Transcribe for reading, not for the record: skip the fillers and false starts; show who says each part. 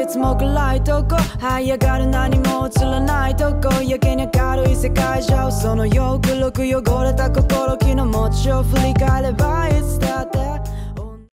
Speaker 1: つも暗いとこ這い上がる何も映らないとこやけに明るい世界じゃそのよくろく汚れた心気の持ちを振り返ればいつだって